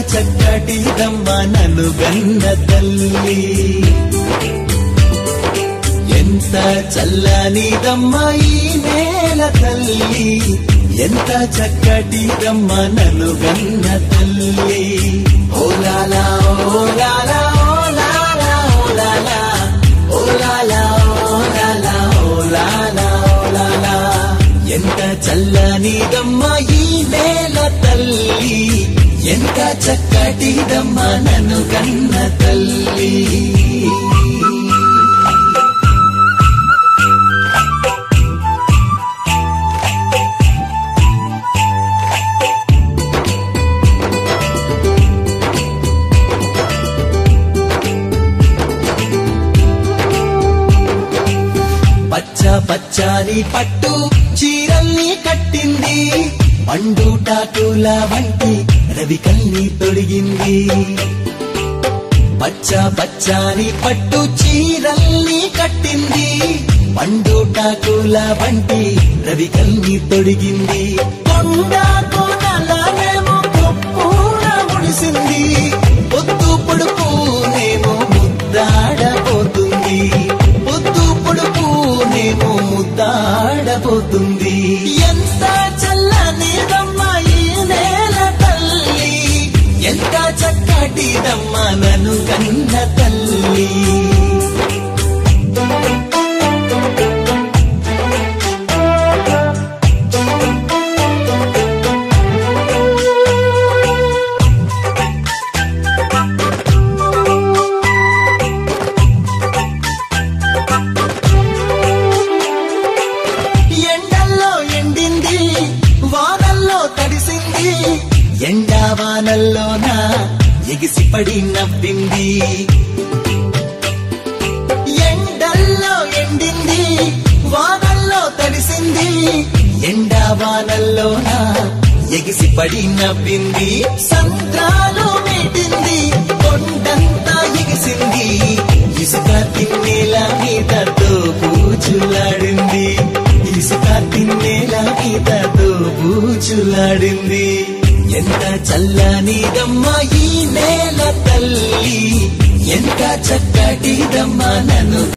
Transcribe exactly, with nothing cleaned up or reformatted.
చక్కటిదమ్మ నన్ను గన్న తల్లి ఎంత చల్లనిదమ్మ ఈ నేల తల్లి ఎంత చక్కటిదమ్మ నన్ను గన్న తల్లి ఓలాలా ఓలాలా ఓలాలా ఓలాలా ఓలాలా ఓలాలా ఓలాలా ఓలాలా ఎంత చల్లనిదమ్మ ఈ నేల తల్లి ఎంత చక్కటిదమ్మ నన్ను కన్న తల్లి పచ్చ పచ్చని పట్టు చీరల్ని కట్టింది పండుటాకుల వంటి రవికల్ని తొడిగింది పచ్చ పచ్చని పట్టు చీరల్ని కట్టింది పండుటాకుల వంటి రవికల్ని తొడిగింది కొండ కోనలనేమో కొప్పున ముడిసింది పొద్దు పొడుపునేమో ముద్దాడబోతుంది పొద్దు పొడుపునేమో ముద్దాడబోతుంది ఎంత చల్లనిదమ్మ ఈ నేల తల్లి ఎంత చక్కటిదమ్మ నన్ను కన్న తల్లి ఎండావానల్లోన ఎగిసిపడి నవ్వింది ఎండల్లో ఎండింది వానల్లో తడిసింది ఎండావానల్లోన ఎగిసిపడి నవ్వింది సంద్రాలు మీటింది కొండంతా ఎగిసింది ఇసుక తిన్నేల మీదతో పూచులాడింది ఇసుక తిన్నేల మీదతో పూచులాడింది ఎంత చల్లనిదమ్మ ఈ నేల తల్లి ఎంత చక్కటిదమ్మ నన్ను